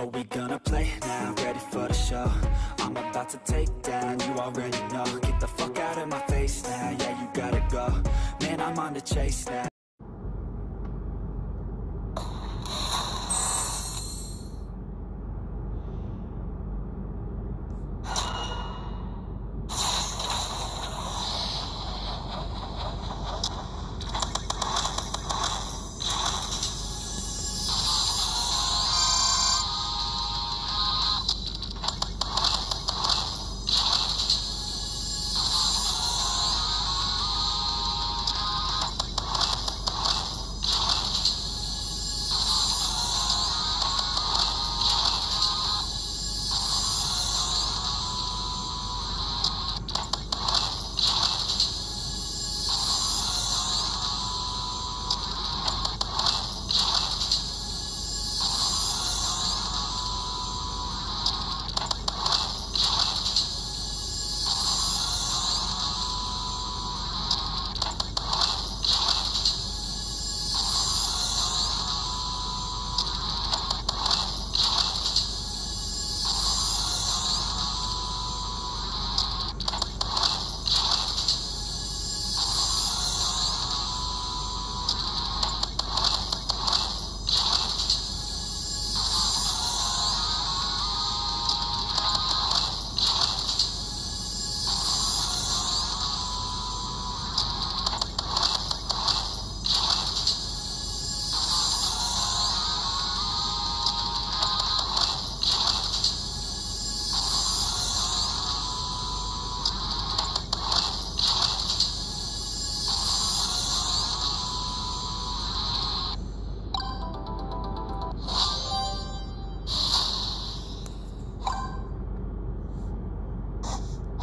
Are we gonna play now? Ready for the show? I'm about to take down, you already know. Get the fuck out of my face now, yeah, you gotta go. Man, I'm on the chase now.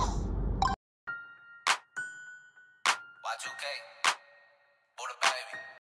Y2K, Buddha baby.